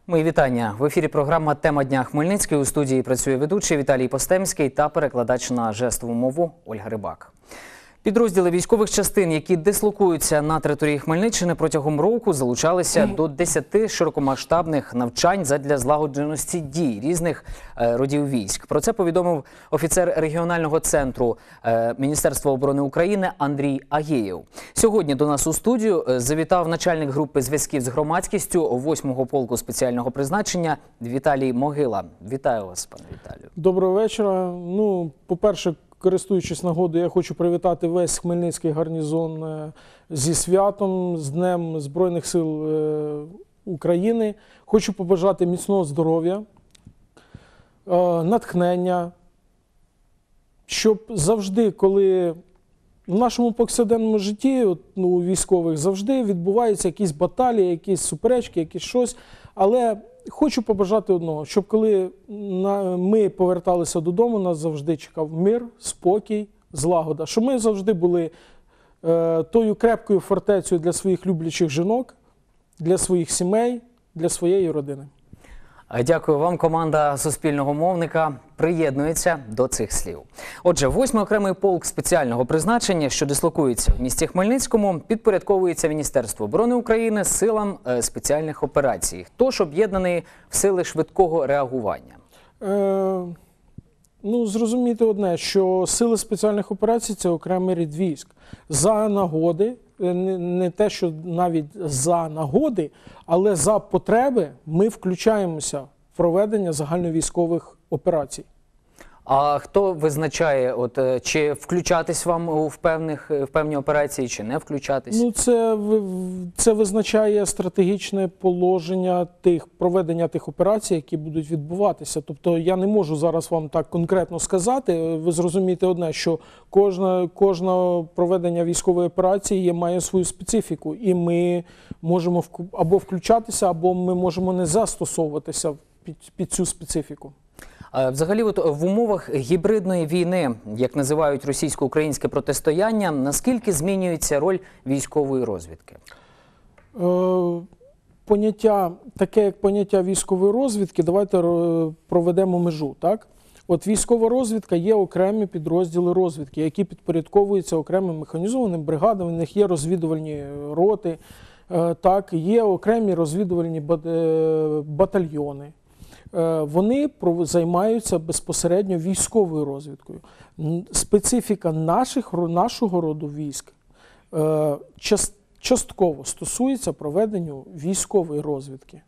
Мої вітання. В ефірі програма «Тема дня Хмельницький». У студії працює ведучий Віталій Постемський та перекладач на жестову мову Ольга Рибак. Підрозділи військових частин, які дислокуються на території Хмельниччини, протягом року залучалися до 10 широкомасштабних навчань задля злагодженості дій різних родів військ. Про це повідомив офіцер регіонального центру Міністерства оборони України Андрій Агєєв. Сьогодні до нас у студію завітав начальник групи зв'язків з громадськістю 8-го полку спеціального призначення Віталій Могила. Вітаю вас, пане Віталію. Доброго вечора. По-перше, користуючись нагодою, я хочу привітати весь Хмельницький гарнізон зі святом, з Днем Збройних сил України. Хочу побажати міцного здоров'я, натхнення, щоб завжди, коли в нашому повсякденному житті, у військових, завжди відбуваються якісь баталії, якісь суперечки, якісь щось, але хочу побажати одного, щоб коли ми поверталися додому, нас завжди чекав мир, спокій, злагода. Щоб ми завжди були тою крепкою фортецею для своїх люблячих жінок, для своїх сімей, для своєї родини. Дякую вам. Команда Суспільного мовника приєднується до цих слів. Отже, 8-й окремий полк спеціального призначення, що дислокується в місті Хмельницькому, підпорядковується Міністерству оборони України силам спеціальних операцій. Тож об'єднаний в сили швидкого реагування. Зрозумійте одне, що сили спеціальних операцій – це окремий рід військ. За нагоди, не те, що навіть за нагоди, але за потреби ми включаємося в проведення загальновійськових операцій. А хто визначає, чи включатись вам в певні операції, чи не включатись? Це визначає стратегічне положення проведення тих операцій, які будуть відбуватися. Тобто я не можу зараз вам так конкретно сказати. Ви зрозумієте одне, що кожне проведення військової операції має свою специфіку. І ми можемо або включатися, або ми можемо не застосовуватися під цю специфіку. Взагалі, в умовах гібридної війни, як називають російсько-українське протистояння, наскільки змінюється роль військової розвідки? Таке як поняття військової розвідки, давайте проведемо межу, так? Військова розвідка є окремі підрозділи розвідки, які підпорядковуються окремим механізованим бригадам, в них є розвідувальні роти, так, є окремі розвідувальні батальйони. Вони займаються безпосередньо військовою розвідкою. Специфіка нашого роду військ частково стосується проведенню військової розвідки.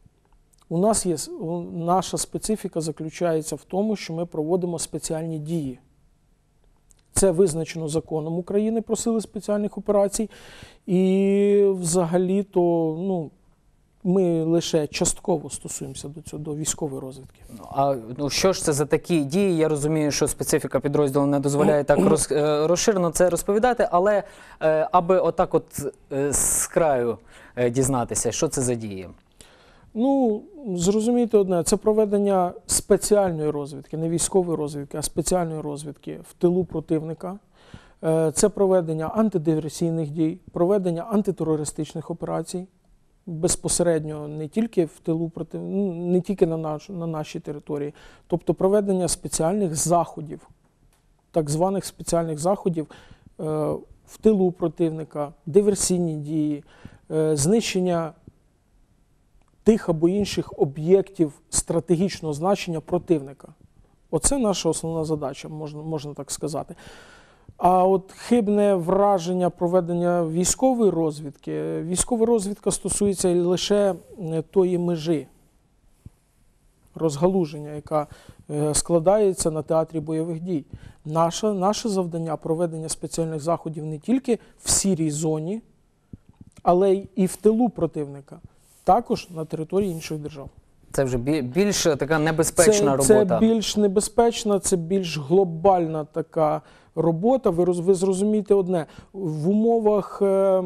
Наша специфіка заключається в тому, що ми проводимо спеціальні дії. Це визначено законом України про сили спеціальних операцій. І взагалі-то, ми лише частково стосуємося до військової розвідки. А що ж це за такі дії? Я розумію, що специфіка підрозділу не дозволяє так розширено це розповідати, але аби з краю дізнатися, що це за дії? Зрозумійте одне, це проведення спеціальної розвідки, не військової розвідки, а спеціальної розвідки в тилу противника. Це проведення антидиверсійних дій, проведення антитерористичних операцій. Безпосередньо не тільки в тилу не тільки на нашій території, тобто проведення спеціальних заходів, так званих спеціальних заходів в тилу противника, диверсійні дії, знищення тих або інших об'єктів стратегічного значення противника. Оце наша основна задача, можна так сказати. А хибне враження проведення військової розвідки, військова розвідка стосується лише тої межі розгалуження, яка складається на театрі бойових дій. Наше завдання – проведення спеціальних заходів не тільки в сірій зоні, але і в тилу противника, також на території інших держав. Це вже більш така небезпечна робота. Це більш небезпечна, це більш глобальна така робота. Ви зрозумієте одне, в умовах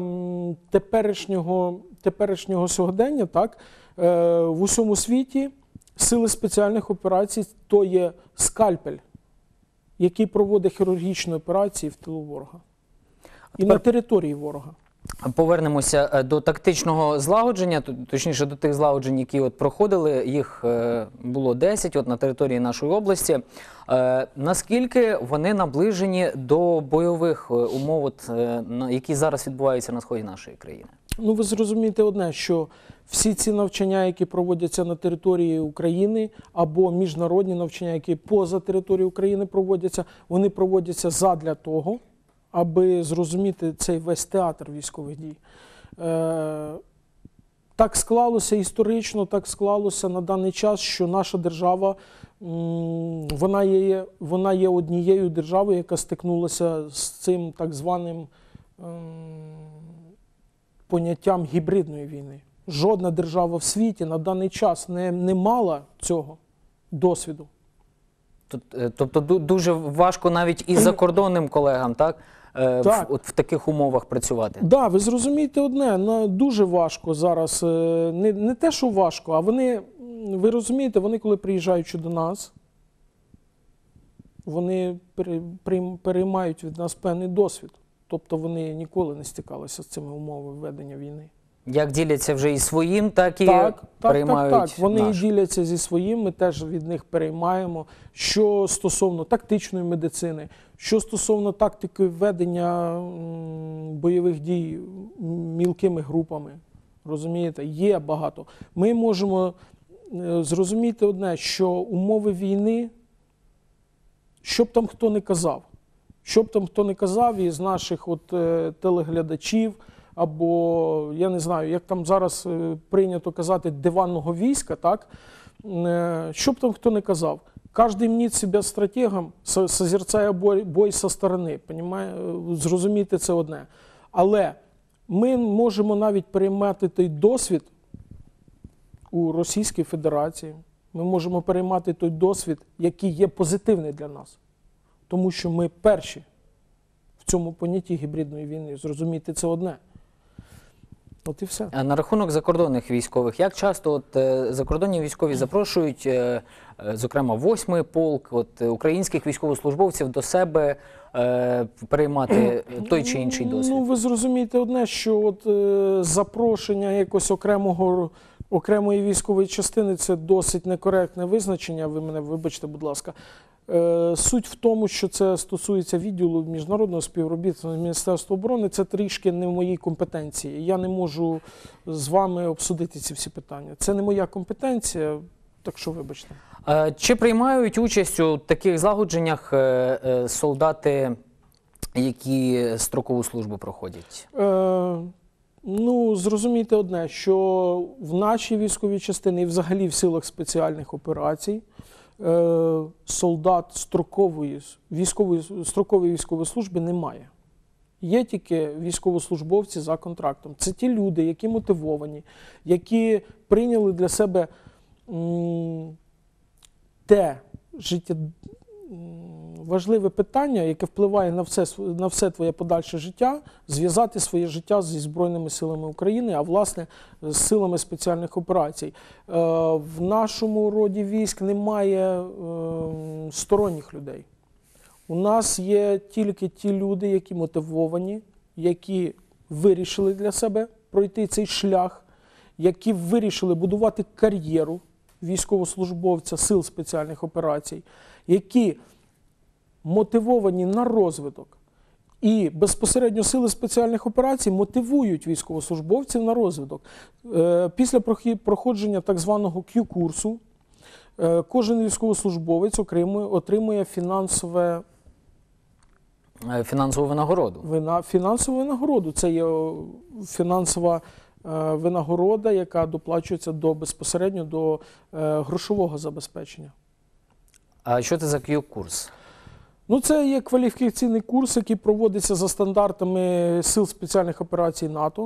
теперішнього сьогодення, так, в усьому світі сили спеціальних операцій – то є скальпель, який проводить хірургічні операції в тилу ворога і на території ворога. Повернемося до тактичного злагодження, точніше до тих злагоджень, які от проходили. Їх було 10 от на території нашої області. Наскільки вони наближені до бойових умов, які зараз відбуваються на сході нашої країни? Ну, ви зрозумієте одне, що всі ці навчання, які проводяться на території України, або міжнародні навчання, які поза територією України проводяться, вони проводяться задля того, аби зрозуміти цей весь театр військових дій. Так склалося історично, так склалося на даний час, що наша держава, вона є однією державою, яка стикнулася з цим так званим поняттям гібридної війни. Жодна держава в світі на даний час не мала цього досвіду. Тобто дуже важко навіть і закордонним колегам, так? В таких умовах працювати? Так, да, ви зрозумієте одне, дуже важко зараз, не те, що важко, а ви розумієте, вони коли приїжджаючи до нас, вони переймають від нас певний досвід. Тобто вони ніколи не стикалися з цими умовами ведення війни. Як діляться вже і своїм, так і переймають Так. Вони наш. і діляться зі своїм, ми теж від них переймаємо. Що стосовно тактичної медицини, що стосовно тактики ведення бойових дій мілкими групами, розумієте, є багато. Ми можемо зрозуміти одне, що умови війни, що б там хто не казав, із наших телеглядачів, або, я не знаю, як там зараз прийнято казати, диванного війська, так? Що б там хто не казав, кожен мнить себе стратегом, созерцає бой со сторони, зрозуміти це одне. Але ми можемо навіть переймати той досвід у Російській Федерації, ми можемо переймати той досвід, який є позитивний для нас. Тому що ми перші в цьому понятті гібридної війни, зрозуміти це одне. От і все. А на рахунок закордонних військових, як часто закордонні військові запрошують, зокрема, 8-й полк, українських військовослужбовців до себе переймати той чи інший досвід? Ну, ви зрозумієте одне, що запрошення якось окремої військової частини – це досить некоректне визначення, ви мене вибачте, будь ласка. Суть в тому, що це стосується відділу міжнародного співробітництва Міністерства оборони, це трішки не в моїй компетенції. Я не можу з вами обсудити ці всі питання. Це не моя компетенція, так що вибачте. Чи приймають участь у таких злагодженнях солдати, які строкову службу проходять? Ну, зрозумійте одне, що в нашій військовій частині і взагалі в силах спеціальних операцій солдат строкової військової служби немає. Є тільки військовослужбовці за контрактом. Це ті люди, які мотивовані, які прийняли для себе те важливе питання, яке впливає на все твоє подальше життя, зв'язати своє життя зі Збройними силами України, а власне з силами спеціальних операцій. В нашому роді військ немає сторонніх людей. У нас є тільки ті люди, які мотивовані, які вирішили для себе пройти цей шлях, які вирішили будувати кар'єру військовослужбовця сил спеціальних операцій, які мотивовані на розвиток. І безпосередньо сили спеціальних операцій мотивують військовослужбовців на розвиток. Після проходження так званого Q-курсу кожен військовослужбовець отримує фінансову винагороду. Фінансову винагороду. Це є фінансова винагорода, яка доплачується безпосередньо до грошового забезпечення. А що це за Q-курс? Ну, це є кваліфікаційний курс, який проводиться за стандартами Сил спеціальних операцій НАТО.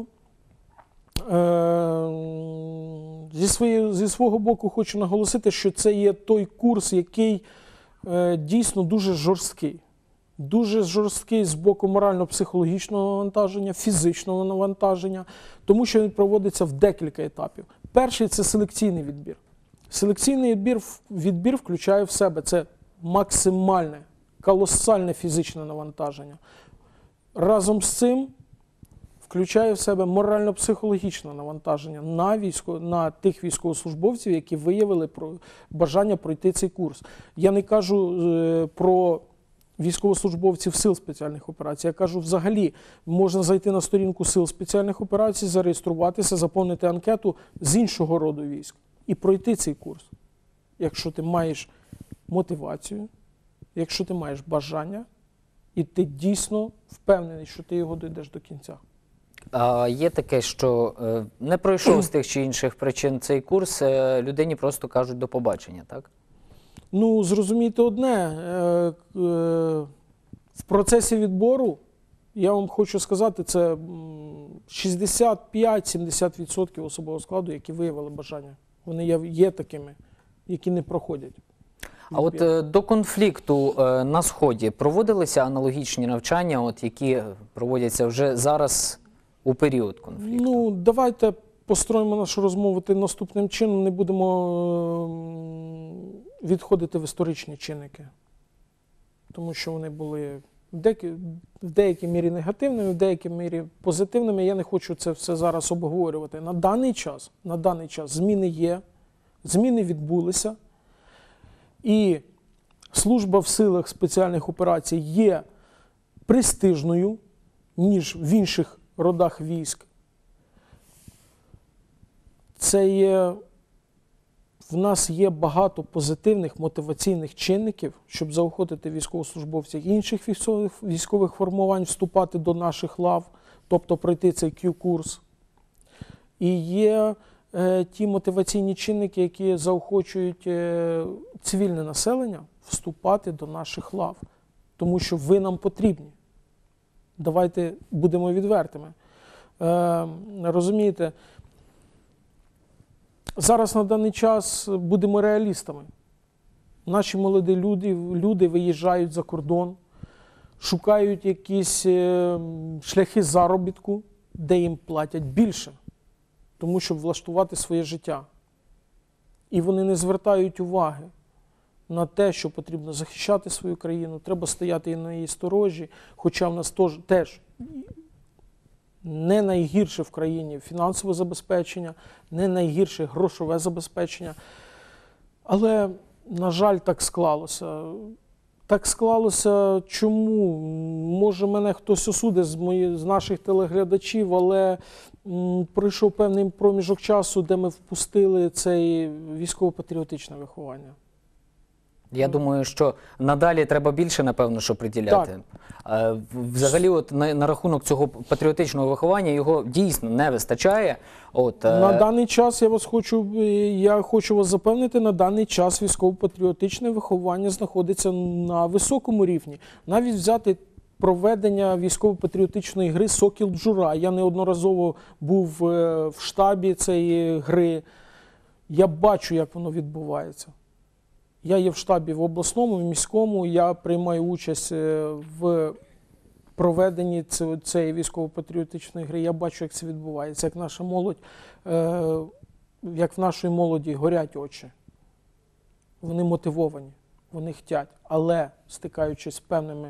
Зі свого боку хочу наголосити, що це є той курс, який дійсно дуже жорсткий. Дуже жорсткий з боку морально-психологічного навантаження, фізичного навантаження, тому що він проводиться в декілька етапів. Перший – це селекційний відбір. Селекційний відбір включає в себе це максимальне, колосальне фізичне навантаження. Разом з цим включає в себе морально-психологічне навантаження на тих військовослужбовців, які виявили бажання пройти цей курс. Я не кажу про військовослужбовців Сил спеціальних операцій, я кажу взагалі, можна зайти на сторінку Сил спеціальних операцій, зареєструватися, заповнити анкету з іншого роду військ і пройти цей курс. Якщо ти маєш мотивацію, якщо ти маєш бажання, і ти дійсно впевнений, що ти його дійдеш до кінця. А є таке, що не пройшов з тих чи інших причин цей курс, людині просто кажуть до побачення, так? Ну, зрозумійте одне, в процесі відбору, я вам хочу сказати, це 65-70% особового складу, які виявили бажання. Вони є такими, які не проходять. А от до конфлікту на Сході проводилися аналогічні навчання, які проводяться вже зараз у період конфлікту? Ну, давайте построїмо нашу розмову наступним чином, не будемо відходити в історичні чинники. Тому що вони були в деякій мірі негативними, в деякій мірі позитивними. Я не хочу це все зараз обговорювати. На даний час зміни є, зміни відбулися. І служба в силах спеціальних операцій є престижною, ніж в інших родах військ. В нас є багато позитивних мотиваційних чинників, щоб заохотити військовослужбовців інших військових формувань вступати до наших лав, тобто пройти цей Q-курс. І є ті мотиваційні чинники, які заохочують цивільне населення вступати до наших лав. Тому що ви нам потрібні. Давайте будемо відвертими. Розумієте, зараз на даний час будемо реалістами. Наші молоді люди виїжджають за кордон, шукають якісь шляхи заробітку, де їм платять більше, тому щоб влаштувати своє життя. І вони не звертають уваги на те, що потрібно захищати свою країну, треба стояти і на її сторожі, хоча в нас теж не найгірше в країні фінансове забезпечення, не найгірше грошове забезпечення. Але, на жаль, так склалося. Так склалося чому? Може, мене хтось осудить з наших телеглядачів, але пройшов певний проміжок часу, де ми впустили це військово-патріотичне виховання. Я думаю, що надалі треба більше, напевно, що приділяти. Взагалі, на рахунок цього патріотичного виховання, його дійсно не вистачає. На даний час я хочу вас запевнити, на даний час військово-патріотичне виховання знаходиться на високому рівні. Навіть взяти проведення військово-патріотичної гри «Сокіл Джура». Я неодноразово був в штабі цієї гри. Я бачу, як воно відбувається. Я є в штабі в обласному, в міському, я приймаю участь в проведенні цієї військово-патріотичної гри. Я бачу, як це відбувається, як наша молодь, як в нашої молоді горять очі. Вони мотивовані, вони хочуть, але стикаючись з певними...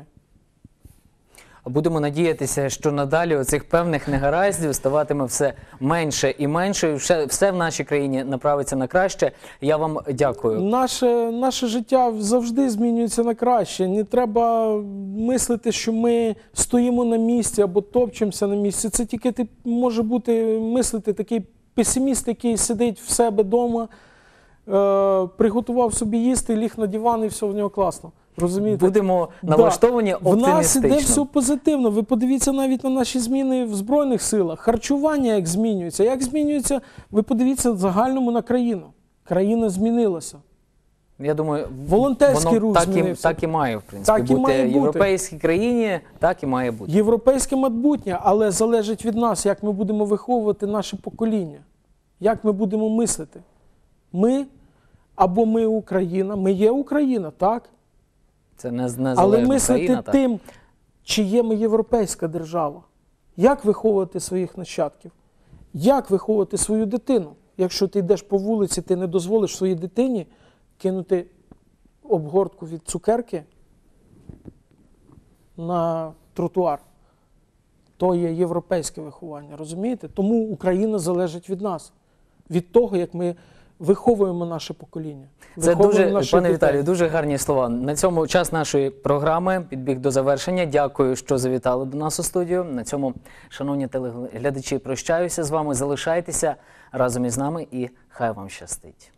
Будемо надіятися, що надалі оцих певних негараздів ставатиме все менше і менше, і все в нашій країні направиться на краще. Я вам дякую. Наше життя завжди змінюється на краще. Не треба мислити, що ми стоїмо на місці або топчемося на місці. Це тільки може бути мислити такий песиміст, який сидить в себе вдома, приготував собі їсти, ліг на диван і все в нього класно. Розумієте? Будемо налаштовані оптимістично. В нас іде все позитивно. Ви подивіться навіть на наші зміни в Збройних силах. Харчування як змінюється. Як змінюється, ви подивіться в загальному на країну. Країна змінилася. Я думаю, волонтерський рух змінився. Так і має, в принципі, так і має бути. Європейській країні, так і має бути. Європейське майбутнє, але залежить від нас, як ми будемо виховувати наше покоління. Як ми будемо мислити. Ми Україна, ми є Україна, так? Це незалежна але мислити країна, тим, чи є ми європейська держава. Як виховувати своїх нащадків? Як виховувати свою дитину? Якщо ти йдеш по вулиці, ти не дозволиш своїй дитині кинути обгортку від цукерки на тротуар. то є європейське виховання, розумієте? Тому Україна залежить від нас, від того, як ми виховуємо наше покоління. Це виховуємо дуже, наших пане дітей. Віталію, дуже гарні слова. На цьому час нашої програми підбіг до завершення. Дякую, що завітали до нас у студію. На цьому, шановні телеглядачі, прощаюся з вами. Залишайтеся разом із нами і хай вам щастить.